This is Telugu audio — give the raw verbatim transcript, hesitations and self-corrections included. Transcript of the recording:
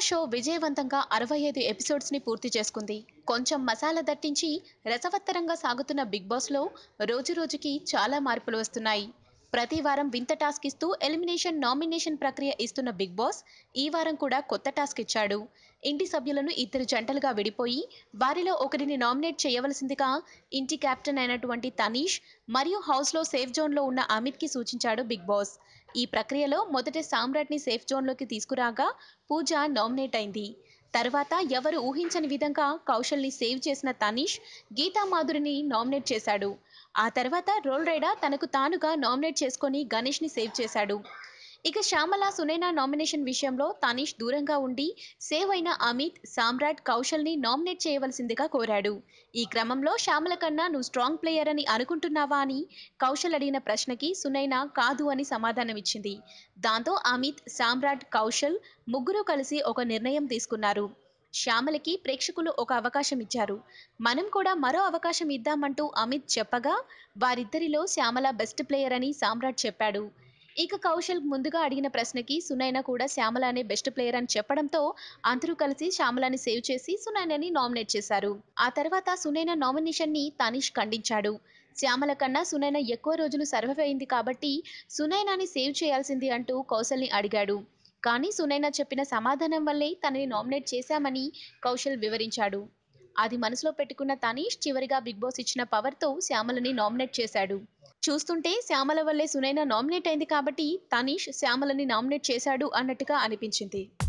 షో విజయవంతంగా అరవై ఐదు ఎపిసోడ్స్ని పూర్తి చేసుకుంది. కొంచెం మసాలా దట్టించి రసవత్తరంగా సాగుతున్న బిగ్ బాస్లో రోజురోజుకి చాలా మార్పులు వస్తున్నాయి. ప్రతి వారం వింత టాస్క్ ఇస్తూ ఎలిమినేషన్ నామినేషన్ ప్రక్రియ ఇస్తున్న బిగ్ బాస్ ఈ వారం కూడా కొత్త టాస్క్ ఇచ్చాడు. ఇంటి సభ్యులను ఇద్దరు జంటలుగా విడిపోయి వారిలో ఒకరిని నామినేట్ చేయవలసిందిగా ఇంటి కెప్టెన్ అయినటువంటి తనీష్ మరియు హౌస్లో సేఫ్ జోన్లో ఉన్న అమిత్కి సూచించాడు బిగ్ బాస్. ఈ ప్రక్రియలో మొదట సామ్రాట్ని సేఫ్ జోన్లోకి తీసుకురాగా పూజ నామినేట్ అయింది. తర్వాత ఎవరు ఊహించని విధంగా కౌశల్ని సేవ్ చేసిన తనీష్ గీతా మాధురిని నామినేట్ చేశాడు. ఆ తర్వాత రోల్ రైడర్ తనకు తానుగా నామినేట్ చేసుకొని గణేష్ని సేవ్ చేశాడు. ఇక శ్యామల సునైనా నామినేషన్ విషయంలో తనీష్ దూరంగా ఉండి సేవ్ అయిన అమిత్, సామ్రాట్, కౌశల్ని నామినేట్ చేయవలసిందిగా కోరాడు. ఈ క్రమంలో శ్యామల కన్నా నువ్వు స్ట్రాంగ్ ప్లేయర్ అని అనుకుంటున్నావా అని కౌశల్ అడిగిన ప్రశ్నకి సునైనా కాదు అని సమాధానమిచ్చింది. దాంతో అమిత్, సామ్రాట్, కౌశల్ ముగ్గురు కలిసి ఒక నిర్ణయం తీసుకున్నారు. శ్యామలకి ప్రేక్షకులు ఒక అవకాశం ఇచ్చారు. మనం కూడా మరో అవకాశం ఇద్దామంటూ అమిత్ చెప్పగా వారిద్దరిలో శ్యామల బెస్ట్ ప్లేయర్ అని సామ్రాట్ చెప్పాడు. ఇక కౌశల్ ముందుగా అడిగిన ప్రశ్నకి సునైనా కూడా శ్యామలనే బెస్ట్ ప్లేయర్ అని చెప్పడంతో అందరూ కలిసి శ్యామలని సేవ్ చేసి సునైనాని నామినేట్ చేశారు. ఆ తర్వాత సునైనా నామినేషన్ ని తనీష్ ఖండించాడు. శ్యామల కన్నా సునైనా ఎక్కువ రోజులు సర్వైవ్ అయింది కాబట్టి సునైనాని సేవ్ చేయాల్సింది అంటూ కౌశల్ని అడిగాడు. కానీ సునైనా చెప్పిన సమాధానం వల్లే తనని నామినేట్ చేశామని కౌశల్ వివరించాడు. అది మనసులో పెట్టుకున్న తనీష్ చివరిగా బిగ్ బాస్ ఇచ్చిన పవర్తో శ్యామలని నామినేట్ చేశాడు. చూస్తుంటే శ్యామల వల్లే సునైనా నామినేట్ అయింది కాబట్టి తనీష్ శ్యామలని నామినేట్ చేశాడు అన్నట్టుగా అనిపించింది.